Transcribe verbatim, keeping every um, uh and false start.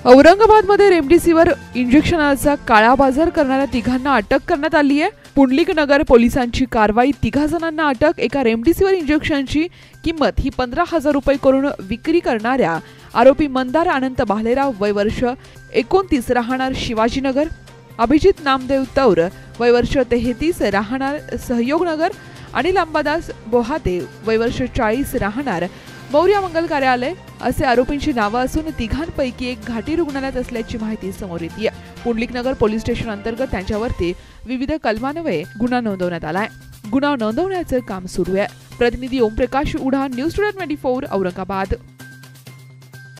औरंगाबादमध्ये रेमडेसिवीर इंजेक्शनाचा काळा बाजार करणाऱ्या तिघांना अटक करण्यात आली आहे। पुंडलिक नगर पोलिसांची कारवाई, तिघा जणांना अटक। एका रेमडेसिवीर इंजेक्शनची किंमत ही पंधरा हजार रुपये करून विक्री करणाऱ्या आरोपी मंदार अनंत भालेराव, वय वर्ष एकोणतीस, राहणार शिवाजीनगर। अभिजित नामदेव तौर, वय वर्ष तेहतीस, राहणार सहयोगनगर। अनिल अंबादास बोहाते, वय वर्ष चाळीस, राहणार मौर्य मंगल कार्यालय असे आरोपींची नावे असून तिघांपैकी एक घाटी रुग्णालयात असल्याची माहिती समोर येते। पुंडलिक नगर पोलीस स्टेशन अंतर्गत त्यांच्यावरती विविध कलमान्वये गुन्हा नोंदवण्यात आलाय। गुन्हा नोंदवण्याचे काम सुरू आहे। प्रतिनिधी ओमप्रकाश उढा, न्यूज टुडे चोवीस, औरंगाबाद।